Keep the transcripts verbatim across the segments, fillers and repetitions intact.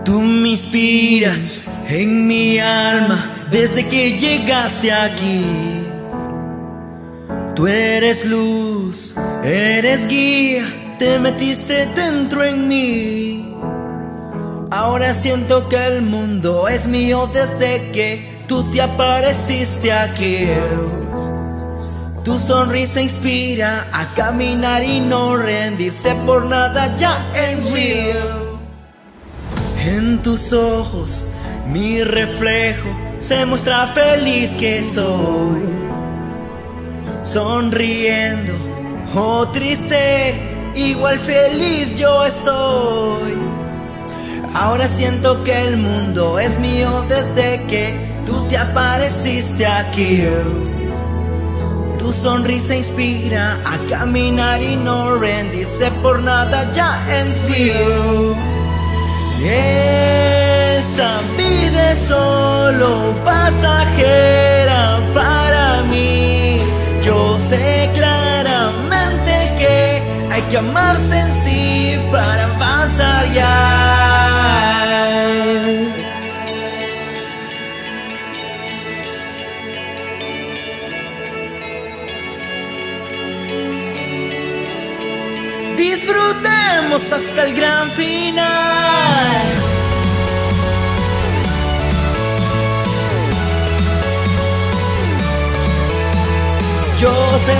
Tú me inspiras en mi alma desde que llegaste aquí. Tú eres luz, eres guía, te metiste dentro en mí. Ahora siento que el mundo es mío desde que tú te apareciste aquí. Tu sonrisa inspira a caminar y no rendirse por nada ya en real. En tus ojos mi reflejo se muestra feliz que soy. Sonriendo o triste, igual feliz yo estoy. Ahora siento que el mundo es mío desde que tú te apareciste aquí. Tu sonrisa inspira a caminar y no rendirse por nada ya en sí. Esta vida es solo pasajera para mí. Yo sé claramente que hay que amarse en sí para avanzar ya. Disfrutemos hasta el gran final. Yo sé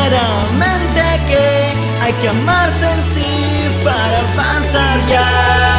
claramente que hay que amarse en sí para avanzar ya.